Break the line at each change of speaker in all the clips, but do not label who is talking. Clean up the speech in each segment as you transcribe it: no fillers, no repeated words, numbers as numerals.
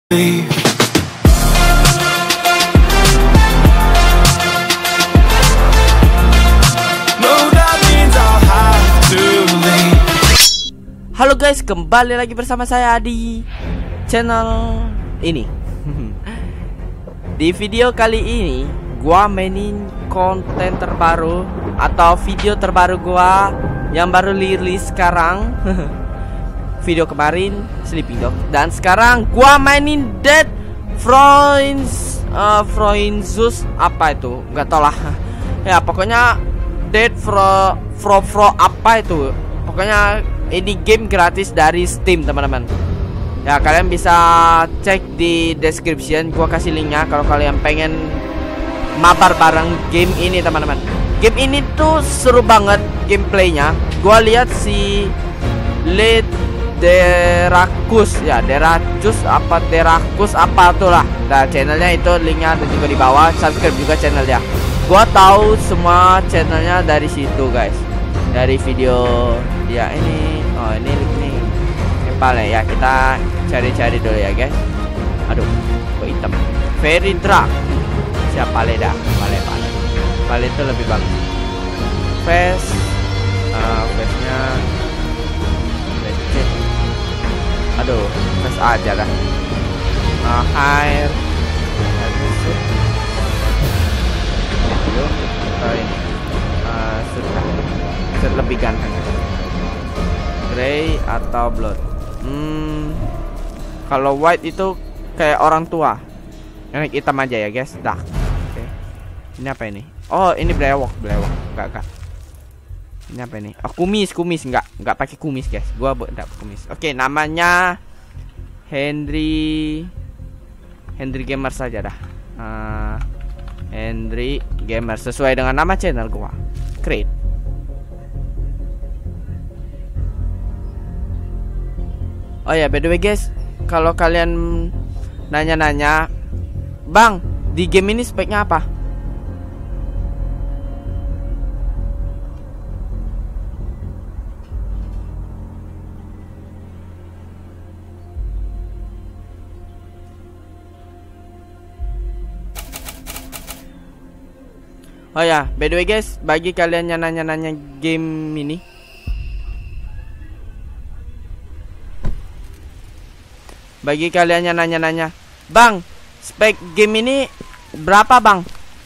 leave. No, that means I'll have to leave.
Halo guys, kembali lagi bersama saya di channel ini. Di video kali ini gua mainin konten terbaru atau video terbaru gua yang baru rilis sekarang. Video kemarin Sleeping Dog, dan sekarang gua mainin Dead Froinzus apa itu, nggak tau lah. Ya pokoknya Dead Fro apa itu. Pokoknya ini game gratis dari Steam teman-teman. Ya kalian bisa cek di description, gua kasih linknya kalau kalian pengen mabar bareng game ini teman-teman. Game ini tuh seru banget gameplaynya. Gua lihat si Derakus apa tuh lah. Nah channelnya itu linknya ada juga di bawah. Subscribe juga channelnya. Gua tahu semua channelnya dari situ guys. Dari video dia ini. Oh ini link nih. Empalnya ya, kita cari-cari dulu ya guys. Aduh, kok hitam. Very Drag. Siapa leda? Pale itu lebih bagus. Face nya aduh, face aja lah. Hair ini sudah lebih ganteng. Grey atau blood? Kalau white itu kayak orang tua. Yang hitam aja ya guys. Dah. Oke. Ini apa ini? Oh ini brewok. Enggak. Ini apa ini? Oh kumis enggak pakai kumis guys. Gua enggak kumis. Oke, namanya Henry Gamer saja dah. Henry Gamer sesuai dengan nama channel gua. Create. Oh ya, by the way guys, kalau kalian nanya-nanya, "Bang, di game ini speknya apa?" Oh ya, by the way guys, bagi kalian yang nanya-nanya game ini, "Bang, spek game ini berapa bang?"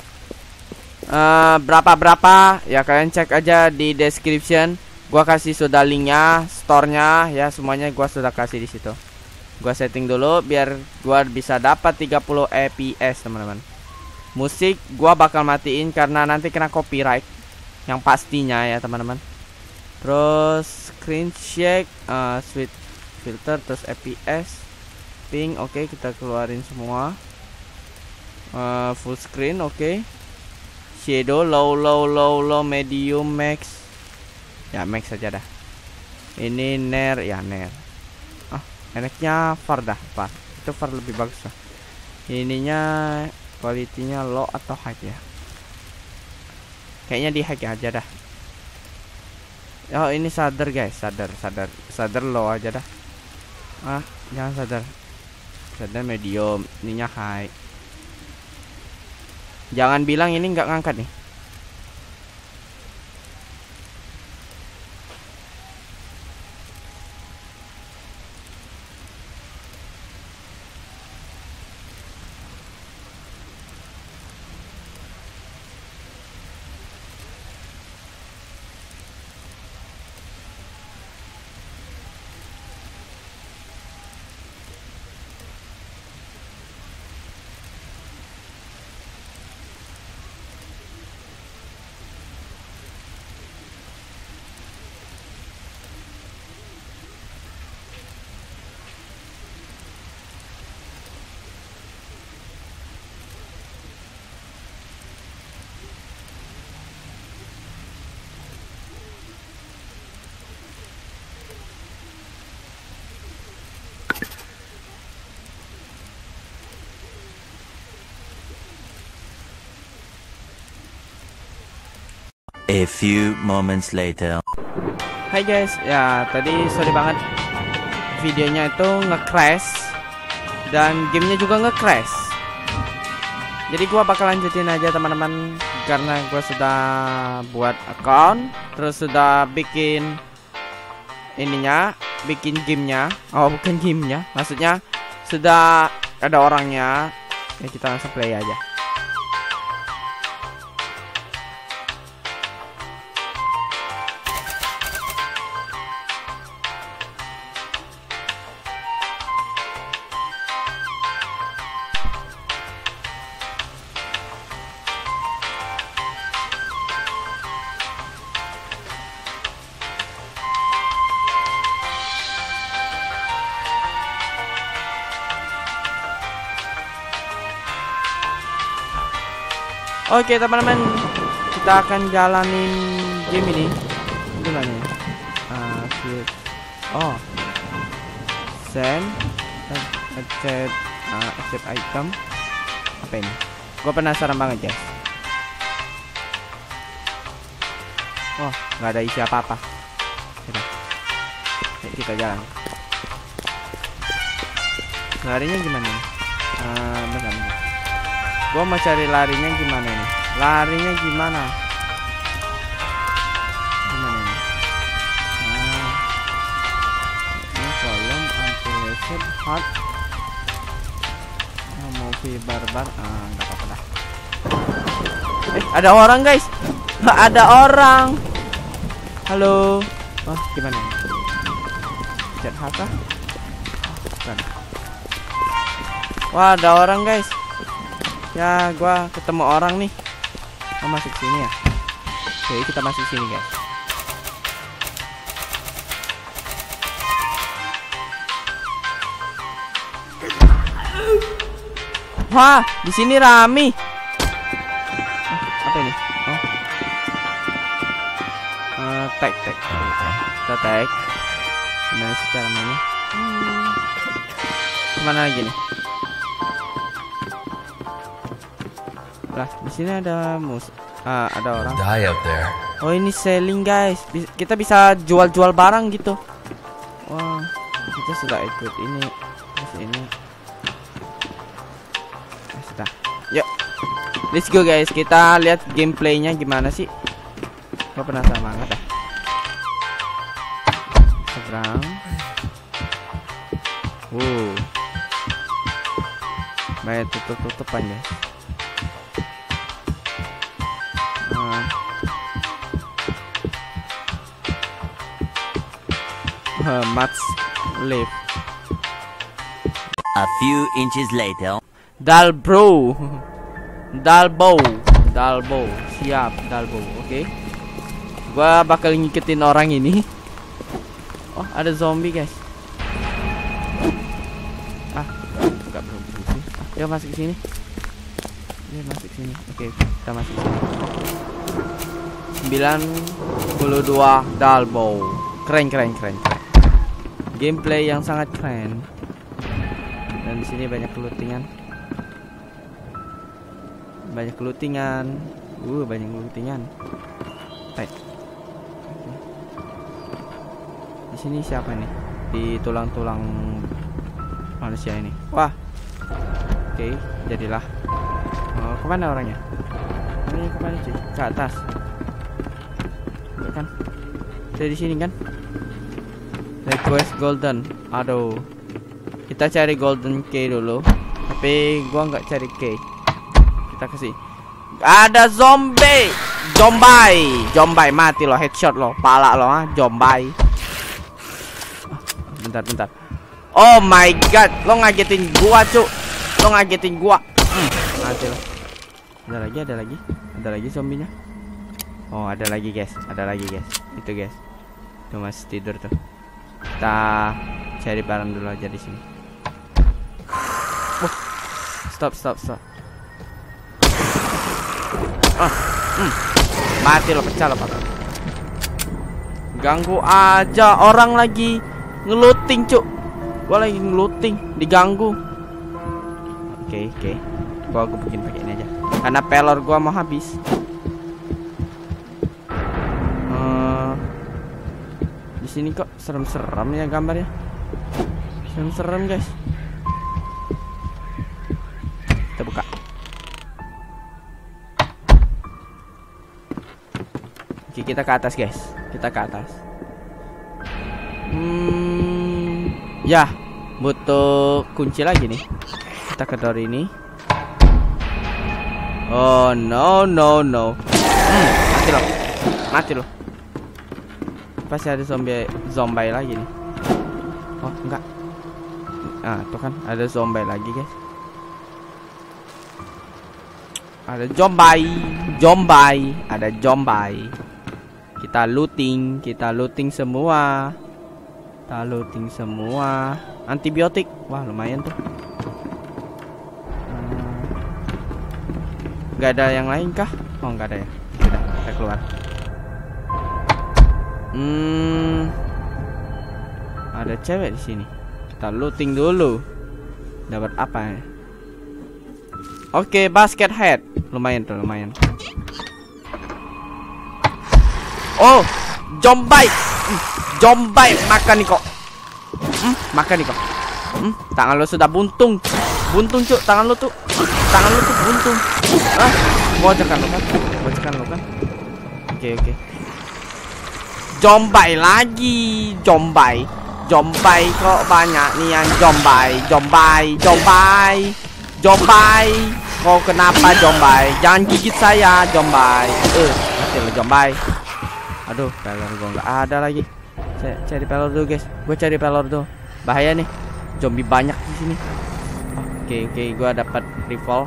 Berapa ya kalian cek aja di description. Gua kasih sudah linknya, store-nya ya, semuanya gua sudah kasih di situ. Gua setting dulu biar gua bisa dapat 30 fps teman-teman. Musik gua bakal matiin karena nanti kena copyright yang pastinya ya teman-teman. Terus screen shake, sweet filter, terus fps, ping, oke, kita keluarin semua. Full screen, oke. Shadow low, medium, max. Ya max saja dah. Ini ner ya ner. Enaknya far dah, far. Itu far lebih bagus lah. Ininya kualitinya low atau high ya? Kayaknya di high aja dah. Oh ini sadar guys, sadar low aja dah. Jangan sadar medium, ininya high. Jangan bilang ini nggak ngangkat nih.
A few moments later.
Hai guys, ya tadi sorry banget videonya itu nge-crash dan gamenya juga nge-crash. Jadi gua bakal lanjutin aja teman-teman, karena gua sudah buat account, terus sudah bikin ininya, bikin gamenya. Oh bukan gamenya, maksudnya sudah ada orangnya. Ya kita langsung play aja. Oke teman-teman, kita akan jalanin game ini. Gimana ya? Oh, send, accept item. Apa ini? Gue penasaran banget guys. Oh, nggak ada isi apa-apa. Kita jalan. Larinya gimana? Bentar. Gua mau cari larinya gimana nih? Larinya gimana? Gimana ini? Ini kolom anti-laser hard. Movie barbar. Nggak apa-apa dah. Ada orang guys. Ada orang. Halo. Oh, gimana ini? Chat apa? Bukan. Wah, ada orang guys. Ya, gua ketemu orang nih. Oh, masuk sini ya. Oke, kita masuk sini, guys. Wah, di sini rame. Apa ini? Oh. Tag. Kita tag. Gimana sih cara mainnya? Kemana lagi nih? Lah, di sini ada ada orang.
Die up there.
Oh, ini selling guys. Kita bisa jual-jual barang gitu. Wah, kita sudah ikut ini. Terus ini. Sudah. Yuk. Let's go guys. Kita lihat gameplaynya gimana sih. Gua penasaran banget dah. Seberang. Banyak tutup-tutupan guys. Mats live.
A few inches later.
Dalbo. Siap, Dalbo. Oke. Gua bakal ngikutin orang ini. Oh, ada zombie, guys. Enggak belum sih. Yuk masuk ke sini. Oke, kita masuk ke sini. 92 Dalbo. Keren. Gameplay yang sangat keren. Dan di sini banyak lootingan. Banyak lootingan. Baik. Di sini siapa nih? Di tulang-tulang manusia ini. Wah. Oke, jadilah. Kemana orangnya? Ini kemana sih? Ke atas. Kan? Dari sini kan? Request golden. Aduh. Kita cari golden key dulu. Tapi gua nggak cari key. Kita kasih. Ada zombie. Jombai mati lo, headshot lo, pala lo, jombai. Bentar. Oh my god, lo ngagetin gua, cuk. Mati lo. Ada lagi zombinya. Oh, ada lagi guys. Itu guys. Tuh masih tidur tuh. Kita cari barang dulu aja di sini. Stop. Mati lo, pecah lo, Pak. Ganggu aja orang lagi ngeluting, cuk. Gua lagi ngeluting, diganggu. Oke. Gua bikin pakai ini aja. Karena pelor gua mau habis. Di sini kok serem-serem ya gambarnya. Serem guys. Oke, kita ke atas guys. Kita ke atas. Ya, butuh kunci lagi nih. Kita ke door ini. Oh no. Mati loh. Mati loh. Pasti ada zombie lagi nih. Oh enggak. Ah tuh kan ada zombie lagi guys. Ada zombie. Ada zombie. Kita looting semua. Antibiotik. Wah lumayan tuh. Gak ada yang lain kah? Oh nggak ada ya. Udah, kita keluar. Ada cewek di sini. Kita looting dulu. Dapat apa ya? Oke, basket hat. Lumayan. Oh, zombie makan nih kok. Tangan lo sudah buntung cuk, tangan lo tuh buntung. Bocakan lo kan. Oke. Zombie lagi, zombie kok banyak nih yang zombie. Kok kenapa zombie? Jangan gigit saya, zombie. Mati lo zombie. Aduh, pelor gue nggak ada lagi. Saya cari pelor dulu guys. Gue cari pelor dulu. Bahaya nih. Zombie banyak di sini. Oke, gue dapat rifle.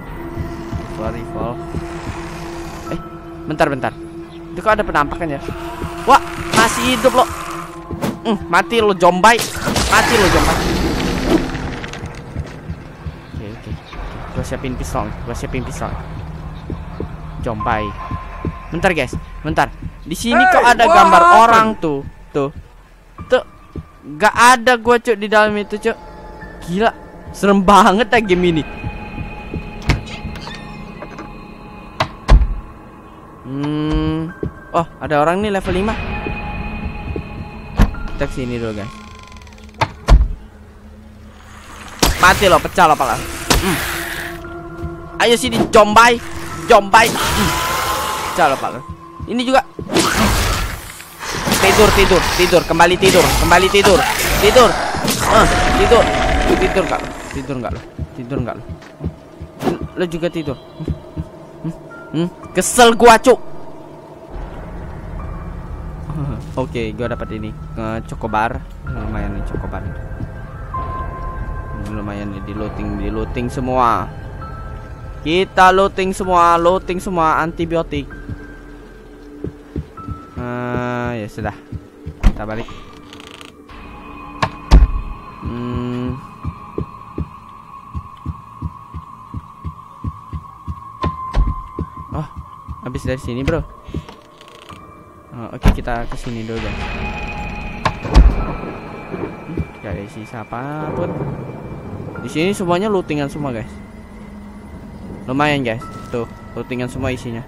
Bentar. Itu kok ada penampakan ya? Wah, masih hidup lo. Mati lo zombie. Oke. Gue siapin pistol. Zombie. Bentar guys. Di sini kok ada gambar orang tuh. Gak ada gua cuk di dalam itu cuk. Gila, serem banget ya game ini. Oh, ada orang nih level 5. Kita kesini dulu guys. Mati lo, pecah lo pala. Ayo sini zombie. Pecah lo pala. Ini juga. Tidur, kembali tidur. Tidur enggak lo? Lo juga tidur. Kesel gua, cuk. Oke, gua dapat ini. Chocobar. Lumayan nih chocobar. Lumayan nih di looting semua. Kita looting semua antibiotik. Ya sudah, kita balik. Oh, habis dari sini bro. Oke, kita kesini dulu guys. Gak ada sisa apapun. Di sini semuanya lootingan semua guys. Lumayan guys, tuh lootingan semua isinya.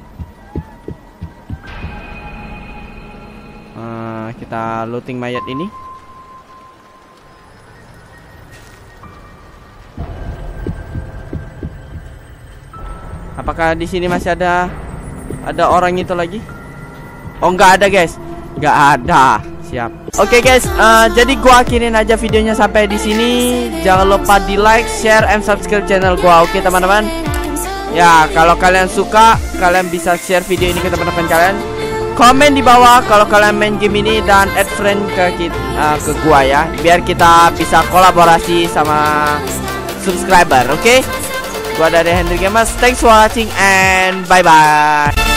Kita looting mayat ini. Apakah di sini masih ada orang itu lagi? Oh, nggak ada guys, nggak ada. Siap. Oke guys, jadi gua akhirin aja videonya sampai di sini. Jangan lupa di like, share, and subscribe channel gua. Oke teman-teman. Ya, kalau kalian suka, kalian bisa share video ini ke teman-teman kalian. Komen di bawah kalau kalian main game ini dan add friend ke gua ya, biar kita bisa kolaborasi sama subscriber. Oke? Gua dari Hendry Gamers. Thanks for watching and bye bye.